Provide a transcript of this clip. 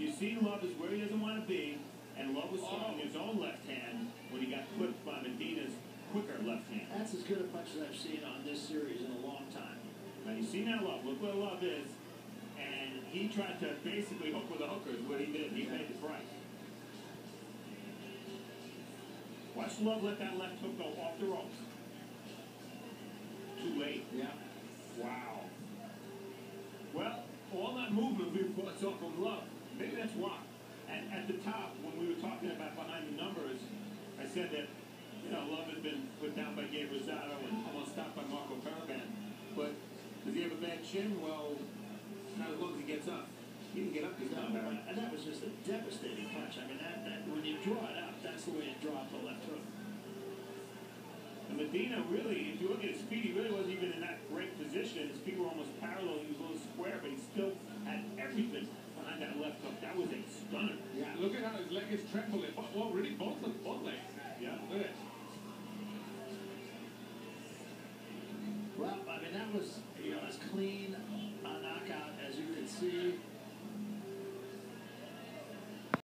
You see Love is where he doesn't want to be, and Love was throwing his own left hand when he got clipped by Medina's quicker left hand. That's as good a punch as I've seen on this series in a long time. Now you see now Love, look where Love is, and he tried to basically hook with a hooker is what he did. He paid the price. Watch Love let that left hook go off the ropes. Too late. Yeah. Wow. Well, all that movement we saw from Love, maybe that's why. And at the top, when we were talking about behind the numbers, I said that, Love had been put down by Gabe Rosado and almost stopped by Marco Caravan. But does he have a bad chin? Well, not as long as he gets up. He didn't get up this time. And that was just a devastating punch. I mean, that when you draw it up, that's the way you draw up the left hook. And Medina really, if you look at his feet, he really wasn't even in that great position. His feet were almost parallel. He was a little square, but he still had everything behind that left hook. That was a stunner. Yeah, look at how his leg is trembling. Well, really, both legs. Yeah. Look at it. Well, I mean, that was, as clean